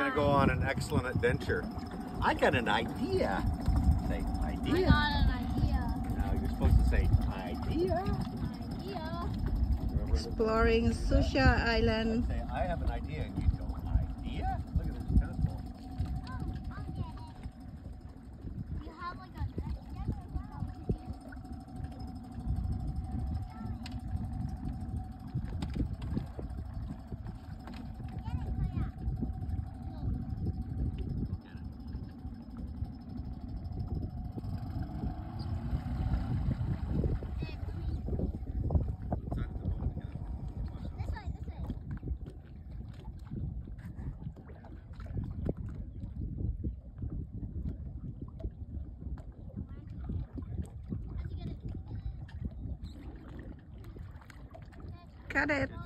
to go on an excellent adventure. I got an idea. Say idea. I got an idea. No, you're supposed to say idea. Idea. Exploring Susha Island. Say I have an idea, and you go idea. Look at this tennis ball. I'll get it. You have like a Got it.